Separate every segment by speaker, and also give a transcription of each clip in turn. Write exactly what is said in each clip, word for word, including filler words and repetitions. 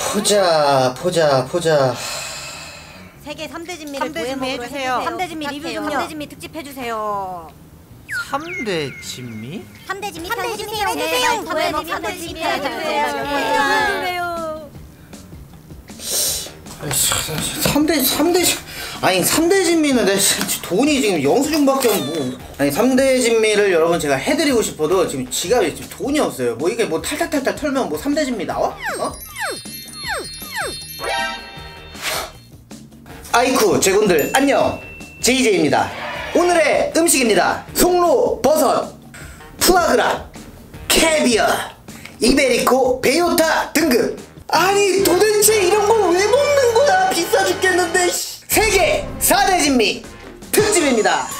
Speaker 1: 보자 보자 보자.
Speaker 2: 세계 삼 대 진미를 도해먹으로 해주세요. 삼 대 진미 리뷰 좀요. 삼 대 진미 특집 해주세요.
Speaker 3: 삼 대 진미?
Speaker 2: 삼 대 진미 해주세요. 해주세요. 도해먹 삼 대 진미 해주세요.
Speaker 1: 삼 대 삼 대 아니 삼 대 진미는 내 돈이 지금 영수증밖에 뭐 아니 삼 대 진미를 여러분 제가 해드리고 싶어도 지금 지갑에 지금 돈이 없어요. 뭐 이게 뭐 탈탈탈탈 털면 뭐 삼 대 진미 나와? 어? 아이쿠 제군들 안녕, 제이제이입니다. 오늘의 음식입니다. 송로 버섯, 푸아그라, 캐비어, 이베리코, 베요타 등급. 아니 도대체 이런 걸 왜 먹는 거야? 비싸 죽겠는데. 세계 사 대 진미 특집입니다.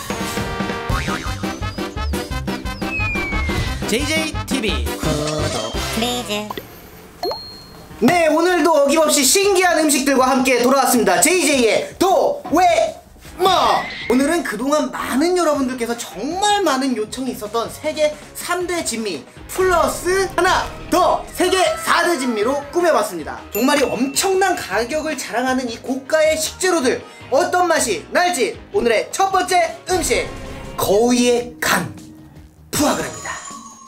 Speaker 3: 제이제이티비 구독
Speaker 2: 플리즈.
Speaker 1: 네, 오늘도 어김없이 신기한 음식들과 함께 돌아왔습니다. 제이제이의 도웨모! 오늘은 그동안 많은 여러분들께서 정말 많은 요청이 있었던 세계 삼 대 진미 플러스 하나 더 세계 사 대 진미로 꾸며봤습니다. 정말이 엄청난 가격을 자랑하는 이 고가의 식재료들, 어떤 맛이 날지. 오늘의 첫 번째 음식, 거위의 간 푸아그라입니다.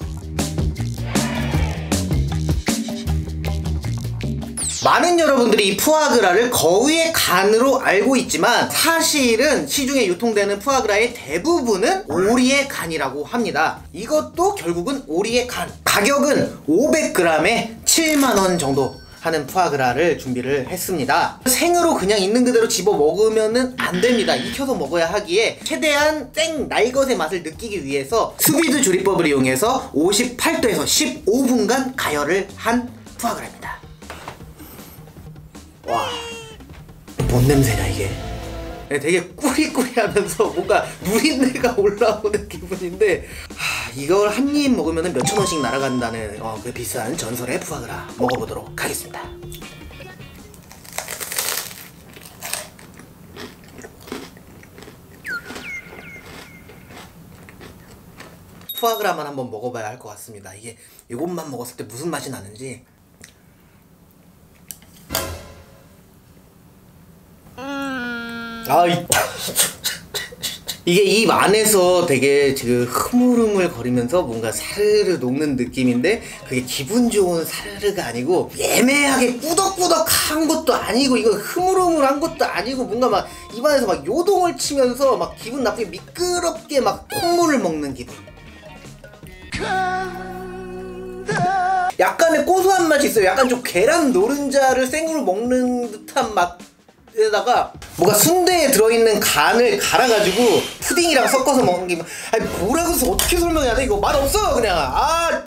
Speaker 1: 많은 여러분들이 이 푸아그라를 거위의 간으로 알고 있지만 사실은 시중에 유통되는 푸아그라의 대부분은 오리의 간이라고 합니다. 이것도 결국은 오리의 간. 가격은 오백 그램에 칠만 원 정도 하는 푸아그라를 준비를 했습니다. 생으로 그냥 있는 그대로 집어 먹으면은 안 됩니다. 익혀서 먹어야 하기에 최대한 생 날것의 맛을 느끼기 위해서 스비드 조리법을 이용해서 오십팔 도에서 십오 분간 가열을 한 푸아그라입니다. 와, 뭔 냄새냐 이게. 되게 꾸리꾸리하면서 뭔가 누린내가 올라오는 기분인데, 하, 이걸 한 입 먹으면 몇천 원씩 날아간다는 어, 그 비싼 전설의 푸아그라 먹어보도록 하겠습니다. 푸아그라만 한번 먹어봐야 할 것 같습니다. 이게 이것만 먹었을 때 무슨 맛이 나는지. 아, 이, 이게 입 안에서 되게 지금 흐물흐물 거리면서 뭔가 사르르 녹는 느낌인데, 그게 기분 좋은 사르르가 아니고 애매하게 꾸덕꾸덕한 것도 아니고 이거 흐물흐물한 것도 아니고 뭔가 막 입안에서 막 요동을 치면서 막 기분 나쁘게 미끄럽게 막 콧물을 먹는 기분. 약간의 고소한 맛이 있어요. 약간 좀 계란 노른자를 생으로 먹는 듯한 맛 에다가 뭔가 순대에 들어있는 간을 갈아가지고 푸딩이랑 섞어서 먹는 게, 아니 뭐라고 해서 어떻게 설명해야 돼? 이거 맛없어 그냥. 아,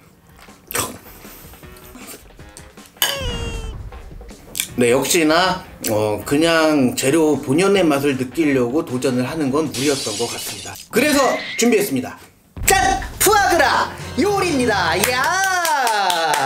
Speaker 1: 네, 역시나 어 그냥 재료 본연의 맛을 느끼려고 도전을 하는 건 무리였던 것 같습니다. 그래서 준비했습니다. 짠! 푸아그라 요리입니다. 이야!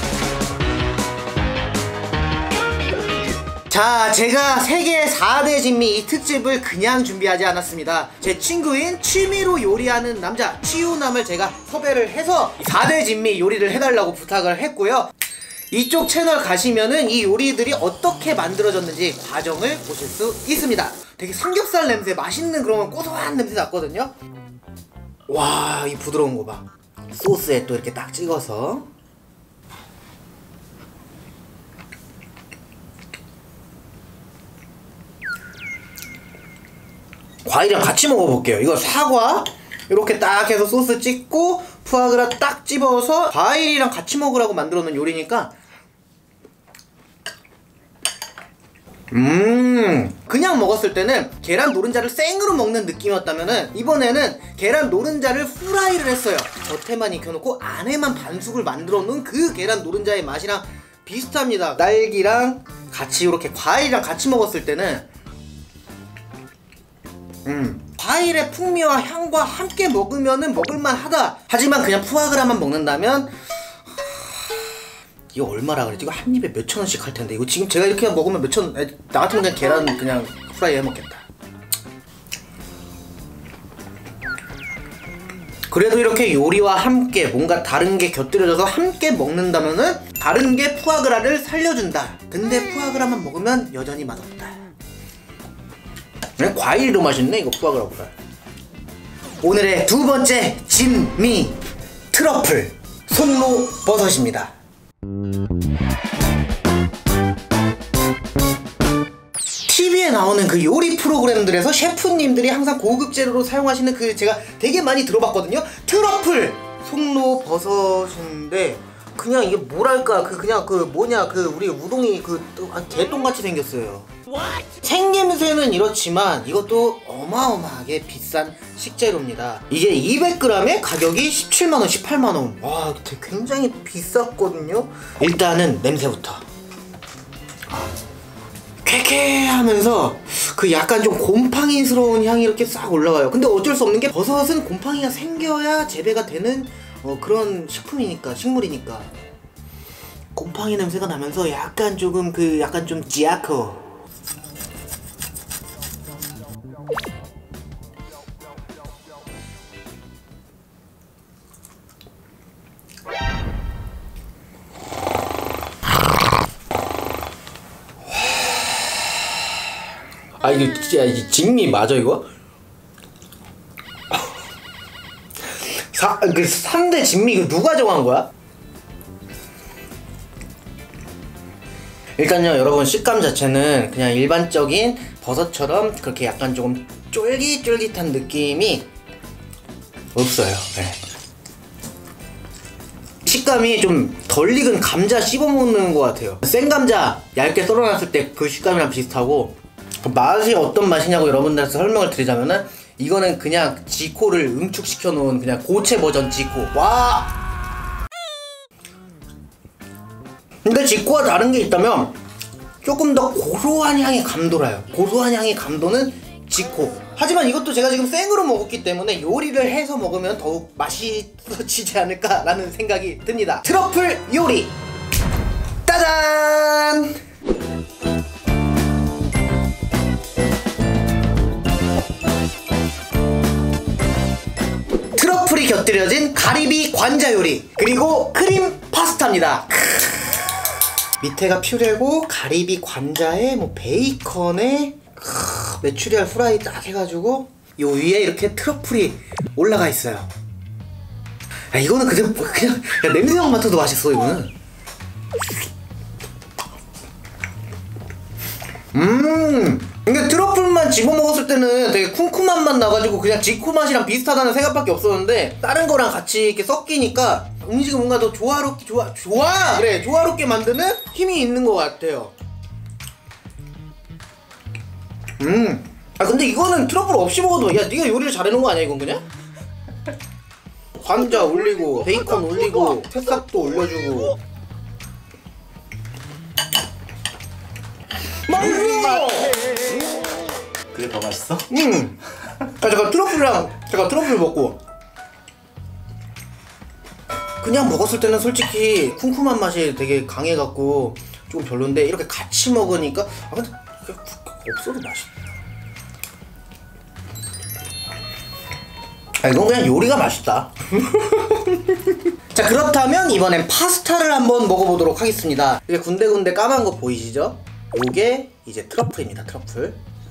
Speaker 1: 자, 제가 세계 사 대 진미 이 특집을 그냥 준비하지 않았습니다. 제 친구인 취미로 요리하는 남자 취우남을 제가 섭외를 해서 사 대 진미 요리를 해달라고 부탁을 했고요. 이쪽 채널 가시면은 이 요리들이 어떻게 만들어졌는지 과정을 보실 수 있습니다. 되게 삼겹살 냄새, 맛있는 그런 고소한 냄새 났거든요. 와, 이 부드러운 거 봐. 소스에 또 이렇게 딱 찍어서. 과일이랑 같이 먹어볼게요. 이거 사과 이렇게 딱 해서 소스 찍고 푸아그라 딱 집어서 과일이랑 같이 먹으라고 만들어 놓은 요리니까, 음 그냥 먹었을 때는 계란 노른자를 생으로 먹는 느낌이었다면은 이번에는 계란 노른자를 후라이를 했어요. 겉에만 익혀놓고 안에만 반숙을 만들어 놓은 그 계란 노른자의 맛이랑 비슷합니다. 딸기랑 같이 이렇게 과일이랑 같이 먹었을 때는 음 과일의 풍미와 향과 함께 먹으면은 먹을만하다. 하지만 그냥 푸아그라만 먹는다면, 이거 얼마라 그랬지? 이거 한 입에 몇천 원씩 할 텐데, 이거 지금 제가 이렇게 먹으면 몇천, 나 같으면 그냥 계란 그냥 프라이 해 먹겠다. 그래도 이렇게 요리와 함께 뭔가 다른 게 곁들여져서 함께 먹는다면은 다른 게 푸아그라를 살려준다. 근데 푸아그라만 먹으면 여전히 맛없다. 과일도 맛있네 이거 푸아그라보다. 오늘의 두 번째 진미 트러플 손로 버섯입니다. 티비에 나오는 그 요리 프로그램들에서 셰프님들이 항상 고급 재료로 사용하시는 그 제가 되게 많이 들어봤거든요. 트러플 손로 버섯인데 그냥 이게 뭐랄까 그 그냥 그 뭐냐 그 우리 우동이 그 개똥같이 생겼어요. 생김새는 이렇지만 이것도 어마어마하게 비싼 식재료입니다. 이게 이백 그램에 가격이 십칠만 원, 십팔만 원. 와, 굉장히 비쌌거든요. 일단은 냄새부터. 쾌쾌하면서 그 약간 좀 곰팡이스러운 향이 이렇게 싹 올라와요. 근데 어쩔 수 없는 게 버섯은 곰팡이가 생겨야 재배가 되는 어, 그런 식품이니까, 식물이니까. 곰팡이 냄새가 나면서 약간 조금 그 약간 좀 지아코. 아 이거 진짜 이 진미 맞아 이거? 사, 그 삼 대 진미 이거 누가 정한 거야? 일단요 여러분 식감 자체는 그냥 일반적인 버섯처럼 그렇게 약간 조금 쫄깃쫄깃한 느낌이 없어요. 네. 식감이 좀 덜 익은 감자 씹어먹는 것 같아요. 생감자 얇게 썰어놨을 때 그 식감이랑 비슷하고 맛이 어떤 맛이냐고 여러분들한테 설명을 드리자면은 이거는 그냥 지코를 응축시켜 놓은 그냥 고체 버전 지코. 와! 근데 지코와 다른 게 있다면 조금 더 고소한 향이 감돌아요. 고소한 향이 감도는 지코. 하지만 이것도 제가 지금 생으로 먹었기 때문에 요리를 해서 먹으면 더욱 맛있어지지 않을까라는 생각이 듭니다. 트러플 요리! 따잔! 트러플이 곁들여진 가리비 관자 요리 그리고 크림 파스타입니다. 크으, 밑에가 퓨레고 가리비 관자에 뭐 베이컨에 크으, 메추리알 후라이 딱 해가지고 요 위에 이렇게 트러플이 올라가 있어요. 야, 이거는 그냥 그냥 야, 냄새만 맡아도 맛있어 이거는. 음 이게 트러플만 집어먹었을 때는 되게 쿰쿰한 맛 나가지고 그냥 지코 맛이랑 비슷하다는 생각밖에 없었는데 다른 거랑 같이 이렇게 섞이니까 음식을 뭔가 더 조화롭게 좋아 좋아 그래 조화롭게 만드는 힘이 있는 것 같아요. 음 아 근데 이거는 트러플 없이 먹어도 야 네가 요리를 잘해놓은 거 아니야 이건 그냥? 관자 올리고 베이컨 올리고 새싹도 올려주고 맛있어!
Speaker 3: 그게 더 맛있어?
Speaker 1: 음! 아 잠깐 트러플이랑 잠깐 트러플 먹고 그냥 먹었을 때는 솔직히 쿰쿰한 맛이 되게 강해갖고 좀 별론데 이렇게 같이 먹으니까 아 근데 없어도 맛있다. 아 이건 그냥 요리가 맛있다. 자 그렇다면 이번엔 파스타를 한번 먹어보도록 하겠습니다. 이게 군데군데 까만 거 보이시죠? 요게 이제 트러플입니다. 트러플.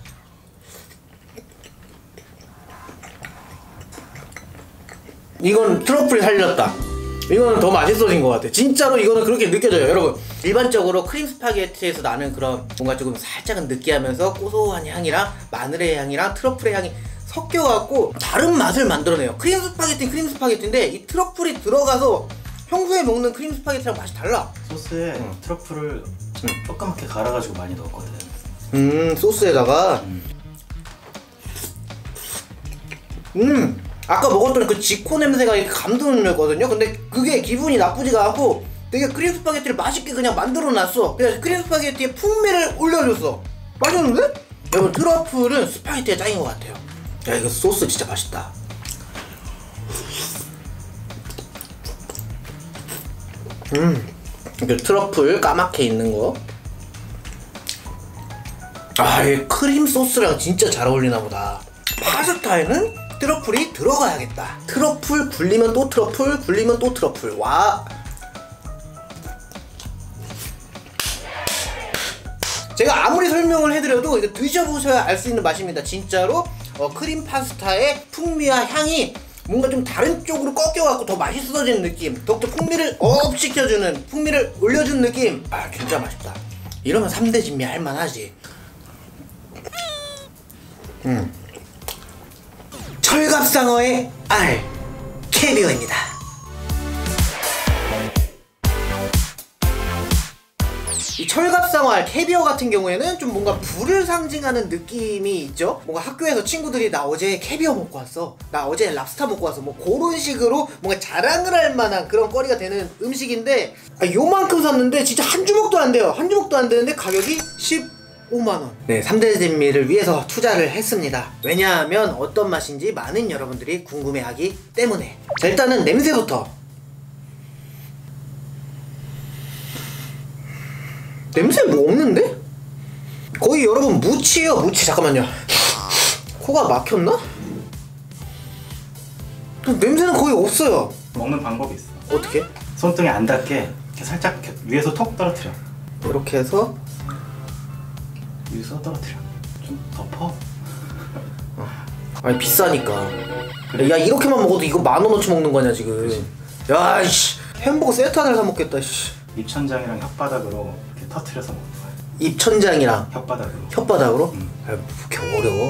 Speaker 1: 이건 트러플이 살렸다. 이거는 더 맛있어진 것 같아. 진짜로 이거는 그렇게 느껴져요. 여러분 일반적으로 크림 스파게티에서 나는 그런 뭔가 조금 살짝은 느끼하면서 고소한 향이랑 마늘의 향이랑 트러플의 향이 섞여갖고 다른 맛을 만들어내요. 크림 스파게티는 크림 스파게티인데 이 트러플이 들어가서 평소에 먹는 크림 스파게티랑 맛이 달라.
Speaker 3: 소스에 응. 트러플을 응. 조그맣게 갈아가지고 많이 넣었거든.
Speaker 1: 음 소스에다가 음. 음 아까 먹었던 그 지코 냄새가 이렇게 감도는거든요. 근데 그게 기분이 나쁘지가 않고 되게 크림 스파게티를 맛있게 그냥 만들어놨어. 그냥 크림 스파게티에 풍미를 올려줬어. 맛있는데? 여러분 트러플은 스파게티가 짱인 것 같아요. 야 이거 소스 진짜 맛있다. 음 이렇게 트러플 까맣게 있는 거. 아, 이 크림 소스랑 진짜 잘 어울리나 보다. 파스타에는 트러플이 들어가야겠다. 트러플 굴리면 또 트러플, 굴리면 또 트러플. 와. 제가 아무리 설명을 해드려도 이거 드셔보셔야 알 수 있는 맛입니다. 진짜로 어, 크림 파스타의 풍미와 향이 뭔가 좀 다른 쪽으로 꺾여갖고 더 맛있어지는 느낌, 더욱더 풍미를 업 시켜주는, 풍미를 올려주는 느낌. 아 진짜 맛있다. 이러면 삼 대 진미 할만하지. 음. 철갑상어의 알 캐비어입니다. 이 철갑상어 알 캐비어 같은 경우에는 좀 뭔가 불을 상징하는 느낌이 있죠. 뭔가 학교에서 친구들이 나 어제 캐비어 먹고 왔어, 나 어제 랍스타 먹고 왔어, 뭐 그런 식으로 뭔가 자랑을 할 만한 그런 거리가 되는 음식인데, 아, 요만큼 샀는데 진짜 한 주먹도 안 돼요. 한 주먹도 안 되는데 가격이 십오만 원. 네, 삼 대 진미를 위해서 투자를 했습니다. 왜냐하면 어떤 맛인지 많은 여러분들이 궁금해하기 때문에. 자, 일단은 냄새부터. 냄새 뭐 없는데? 거의 여러분 무치예요, 무치. 잠깐만요. 코가 막혔나? 냄새는 거의 없어요.
Speaker 3: 먹는 방법이 있어.
Speaker 1: 어떻게?
Speaker 3: 손등에 안 닿게 이렇게 살짝 이렇게 위에서 톡 떨어뜨려.
Speaker 1: 이렇게 해서
Speaker 3: 위에서 떨어뜨려. 좀 덮어.
Speaker 1: 아니 비싸니까. 그래. 야 이렇게만 먹어도 이거 만 원어치 먹는 거냐 지금. 야 이씨 햄버거 세트 하나를 사 먹겠다. 씨.
Speaker 3: 입천장이랑 혓바닥으로 이렇게 터트려서 먹는 거야.
Speaker 1: 입천장이랑
Speaker 3: 혓바닥으로.
Speaker 1: 혓바닥으로?
Speaker 3: 응.
Speaker 1: 아, 뭐 그렇게 어려워.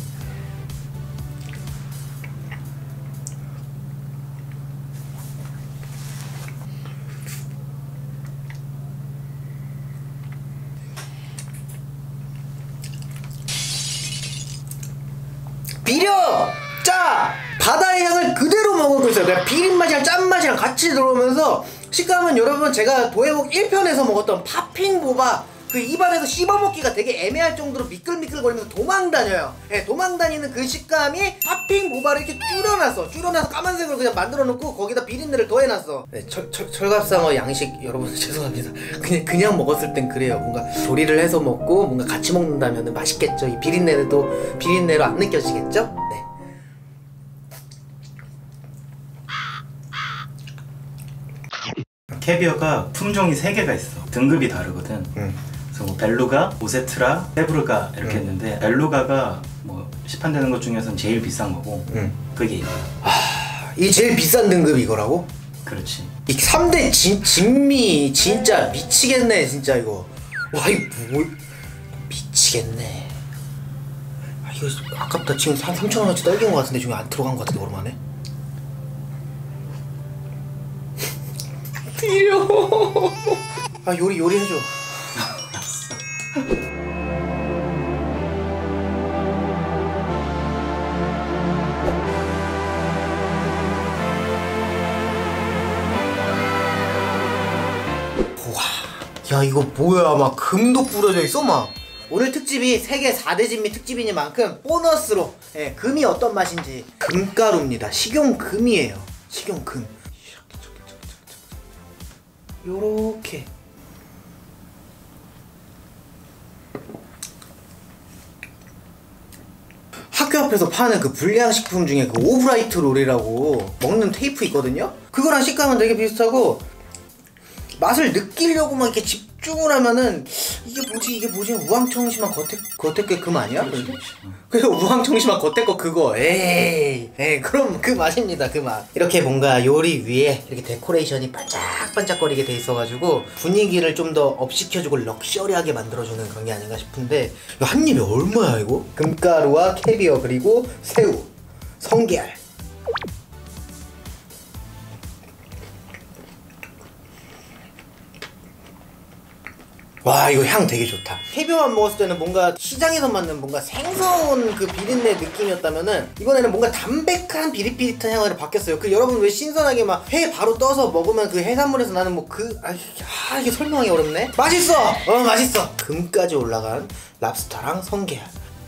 Speaker 1: 비려! 짜! 바다의 향을 그대로 먹고 있어요. 그냥 비린맛이랑 짠맛이랑 같이 들어오면서 식감은 여러분 제가 도해복 일 편에서 먹었던 팥핑보바 그 입안에서 씹어먹기가 되게 애매할 정도로 미끌미끌거리면서 도망다녀요. 네, 도망다니는 그 식감이 팥핑보바를 이렇게 줄여놨어. 줄여놔서 까만색으로 그냥 만들어놓고 거기다 비린내를 더해놨어. 네, 철, 철, 철갑상어 양식 여러분 죄송합니다. 그냥 그냥 먹었을 땐 그래요. 뭔가 조리를 해서 먹고 뭔가 같이 먹는다면 맛있겠죠. 이 비린내도 비린내로 안 느껴지겠죠? 네.
Speaker 3: 캐비어가 품종이 세 개가 있어. 등급이 다르거든.
Speaker 1: 음.
Speaker 3: 그래서 뭐 벨루가, 오세트라, 세브르가 이렇게
Speaker 1: 음.
Speaker 3: 있는데 벨루가가 뭐 시판되는 것 중에서는 제일 비싼 거고
Speaker 1: 음.
Speaker 3: 그게 이거야.
Speaker 1: 아, 이 제일 비싼 등급이 이거라고?
Speaker 3: 그렇지.
Speaker 1: 이 삼 대 진, 진미 진짜 미치겠네 진짜 이거. 와 이거 뭐 미치겠네. 아 이거 아깝다. 지금 한 삼천 원어치 떨긴 것 같은데 중에 안 들어간 것 같은데 오랜만에. 비려. 아 요리 요리 해줘. 야 이거 뭐야, 막 금도 뿌려져 있어 막. 오늘 특집이 세계 사 대 진미 특집이니만큼 보너스로 예, 금이 어떤 맛인지. 금가루입니다. 식용금이에요. 식용금. 요렇게 학교 앞에서 파는 그 불량식품 중에 그 오브라이트 롤이라고 먹는 테이프 있거든요? 그거랑 식감은 되게 비슷하고 맛을 느끼려고만 이렇게 집중을 하면은 이게 뭐지 이게 뭐지 우황청심한 겉에 겉에 게 금 아니야? 그래서 우황청심한 겉에 거 그거 에이 에이 그럼 그 맛입니다. 그 맛. 이렇게 뭔가 요리 위에 이렇게 데코레이션이 반짝반짝거리게 돼 있어가지고 분위기를 좀 더 업시켜주고 럭셔리하게 만들어주는 그런 게 아닌가 싶은데 이거 한 입에 얼마야 이거? 금가루와 캐비어 그리고 새우, 성게알. 와 이거 향 되게 좋다. 캐비어만 먹었을 때는 뭔가 시장에서 만든 뭔가 생선 그 비린내 느낌이었다면은 이번에는 뭔가 담백한 비릿비릿한 향으로 바뀌었어요. 그 여러분 왜 신선하게 막 회 바로 떠서 먹으면 그 해산물에서 나는 뭐 그 아, 아 이게 설명하기 어렵네. 맛있어. 어 맛있어. 금까지 올라간 랍스타랑 성게알.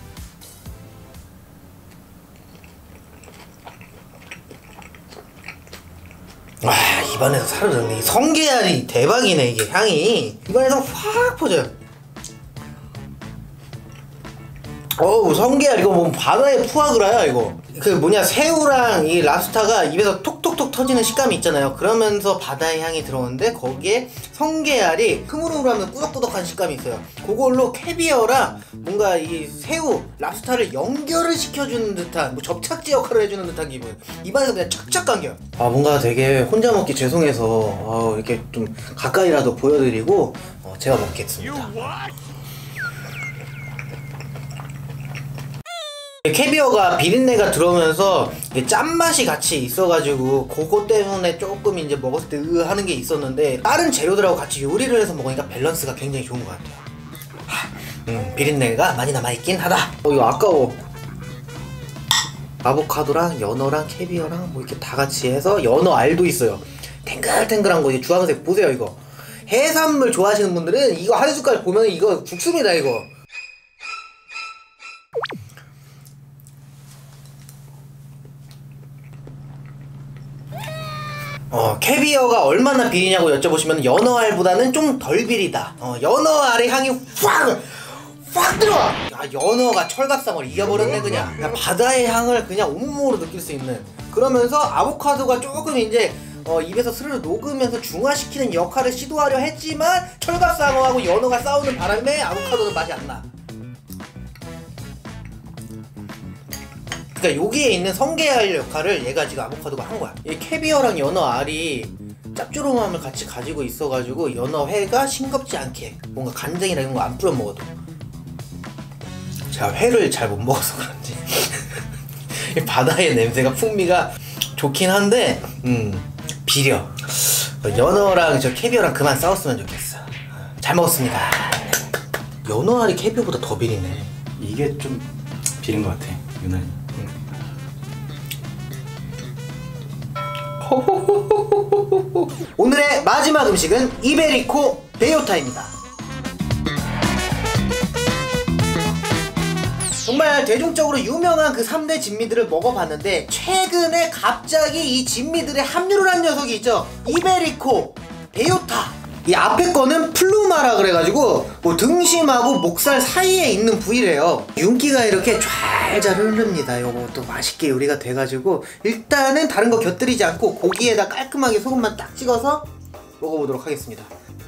Speaker 1: 와 입안에서 사라졌네. 성게알이 대박이네. 이게 향이 입안에서 확 퍼져요. 어우 성게알 이거 뭐 바다의 푸아그라야 이거. 그 뭐냐 새우랑 이 랍스타가 입에서 톡톡톡 터지는 식감이 있잖아요. 그러면서 바다의 향이 들어오는데 거기에 성게알이 흐물흐물하면 꾸덕꾸덕한 식감이 있어요. 그걸로 캐비어랑 뭔가 이 새우, 랍스타를 연결을 시켜주는 듯한 뭐 접착제 역할을 해주는 듯한 기분. 입안에서 그냥 착착 감겨. 아 뭔가 되게 혼자 먹기 죄송해서 어, 이렇게 좀 가까이라도 보여드리고 어, 제가 먹겠습니다. 캐비어가 비린내가 들어오면서 짠맛이 같이 있어가지고 그거 때문에 조금 이제 먹었을 때 으 하는 게 있었는데 다른 재료들하고 같이 요리를 해서 먹으니까 밸런스가 굉장히 좋은 것 같아요. 하, 음, 비린내가 많이 남아있긴 하다. 어 이거 아까워. 아보카도랑 연어랑 캐비어랑 뭐 이렇게 다 같이 해서 연어 알도 있어요. 탱글탱글한 거 이제 주황색 보세요 이거. 해산물 좋아하시는 분들은 이거 한 숟갈 보면 이거 죽습니다 이거. 어, 캐비어가 얼마나 비리냐고 여쭤보시면 연어알보다는 좀 덜 비리다. 어, 연어알의 향이 확! 확 들어와! 야, 연어가 철갑상을 이겨버렸네 그냥. 그냥 바다의 향을 그냥 온몸으로 느낄 수 있는. 그러면서 아보카도가 조금 이제 어, 입에서 스르르 녹으면서 중화시키는 역할을 시도하려 했지만 철갑상어하고 연어가 싸우는 바람에 아보카도는 맛이 안 나. 그러니까 여기에 있는 성게알 역할을 얘가 지금 아보카도가 한 거야. 이 캐비어랑 연어 알이 짭조름함을 같이 가지고 있어가지고 연어 회가 싱겁지 않게 뭔가 간장이나 이런 거 안 뿌려 먹어도. 제가 회를 잘 못 먹어서 그런지 이 바다의 냄새가 풍미가 좋긴 한데 음 비려. 연어랑 저 캐비어랑 그만 싸웠으면 좋겠어. 잘 먹었습니다. 연어 알이 캐비어보다 더 비리네.
Speaker 3: 이게 좀 비린 것 같아 유난히.
Speaker 1: 오늘의 마지막 음식은 이베리코 베요타입니다. 정말 대중적으로 유명한 그 삼 대 진미들을 먹어봤는데 최근에 갑자기 이 진미들에 합류를 한 녀석이 있죠. 이베리코 베요타. 이 앞에 거는 플루마라 그래가지고 뭐 등심하고 목살 사이에 있는 부위래요. 윤기가 이렇게 잘 흐릅니다. 요것도 맛있게 요리가 돼가지고 일단은 다른 거 곁들이지 않고 고기에다 깔끔하게 소금만 딱 찍어서 먹어보도록 하겠습니다.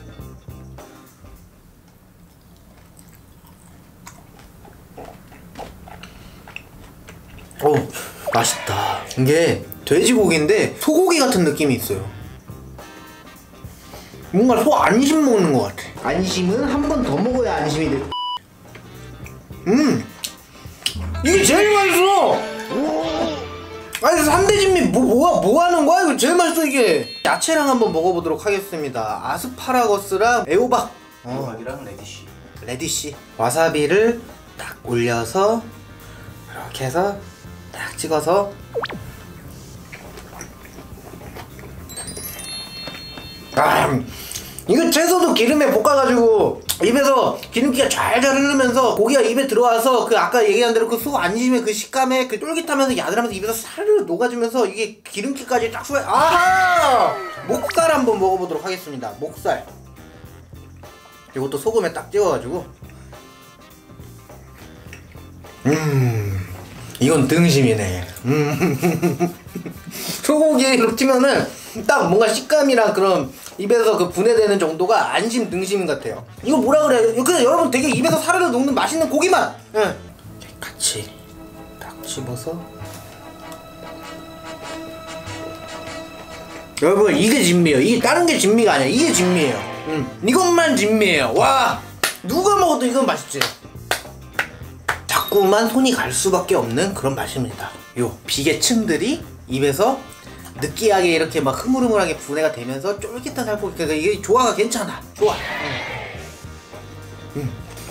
Speaker 1: 오 맛있다. 이게 돼지고기인데 소고기 같은 느낌이 있어요. 뭔가 소 안심 먹는 것 같아. 안심은 한 번 더 먹어야 안심이 돼. 음 이게 제일 맛있어. 아니 삼 대 진미 뭐, 뭐, 뭐 하는 거야? 이거 제일 맛있어 이게. 야채랑 한번 먹어보도록 하겠습니다. 아스파라거스랑 애호박
Speaker 3: 애호박이랑 레디쉬.
Speaker 1: 레디쉬 와사비를 딱 올려서 이렇게 해서 딱 찍어서 아, 이거 채소도 기름에 볶아가지고 입에서 기름기가 잘잘 흐르면서 고기가 입에 들어와서 그 아까 얘기한 대로 그 소 안심의 그 식감에 그 쫄깃하면서 야들하면서 입에서 사르르 녹아지면서 이게 기름기까지 딱 쏘여. 아하! 목살 한번 먹어보도록 하겠습니다. 목살 이것도 소금에 딱 찍어가지고 음 이건 등심이네. 음 소고기로 치면은 딱 뭔가 식감이랑 그런 입에서 그 분해되는 정도가 안심 등심 같아요. 이거 뭐라 그래? 그냥 여러분 되게 입에서 사르르 녹는 맛있는 고기맛. 응. 같이 딱 집어서. 여러분 이게 진미예요. 이게 다른 게 진미가 아니야. 이게 진미예요. 응. 이것만 진미예요. 와 누가 먹어도 이건 맛있지. 자꾸만 손이 갈 수밖에 없는 그런 맛입니다. 요 비계층들이 입에서 느끼하게 이렇게 막 흐물흐물하게 분해가 되면서 쫄깃한 살코기. 그러니까 이게 조화가 괜찮아. 좋아. 음. 음.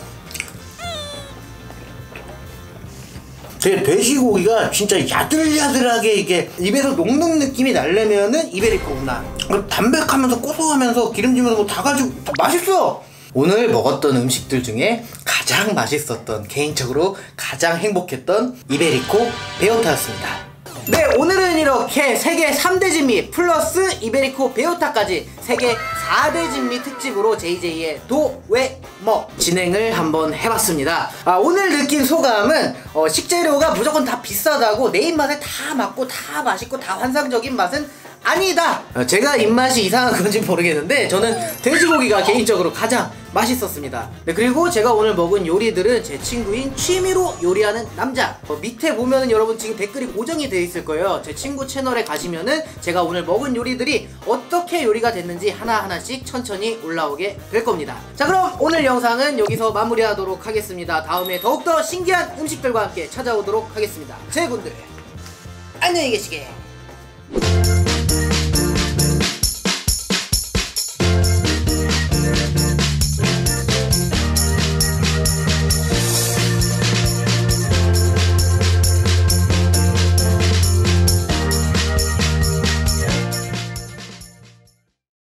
Speaker 1: 제 돼지고기가 진짜 야들야들하게 이게 입에서 녹는 느낌이 나려면은 이베리코구나. 담백하면서 고소하면서 기름지면서 뭐 다 가지고 다 맛있어. 오늘 먹었던 음식들 중에 가장 맛있었던, 개인적으로 가장 행복했던 이베리코 베요타였습니다. 네, 오늘은 이렇게 세계 삼 대 진미 플러스 이베리코 베오타까지 세계 사 대 진미 특집으로 제이제이의 도웨머 진행을 한번 해봤습니다. 아, 오늘 느낀 소감은 어, 식재료가 무조건 다 비싸다고 내 입맛에 다 맞고 다 맛있고 다 환상적인 맛은 아니다. 어, 제가 입맛이 이상한 건지 모르겠는데 저는 돼지고기가 개인적으로 가장 맛있었습니다. 네, 그리고 제가 오늘 먹은 요리들은 제 친구인 취미로 요리하는 남자, 어, 밑에 보면은 여러분 지금 댓글이 고정이 되어 있을 거예요. 제 친구 채널에 가시면은 제가 오늘 먹은 요리들이 어떻게 요리가 됐는지 하나하나씩 천천히 올라오게 될 겁니다. 자, 그럼 오늘 영상은 여기서 마무리하도록 하겠습니다. 다음에 더욱더 신기한 음식들과 함께 찾아오도록 하겠습니다. 제군들 안녕히 계시게.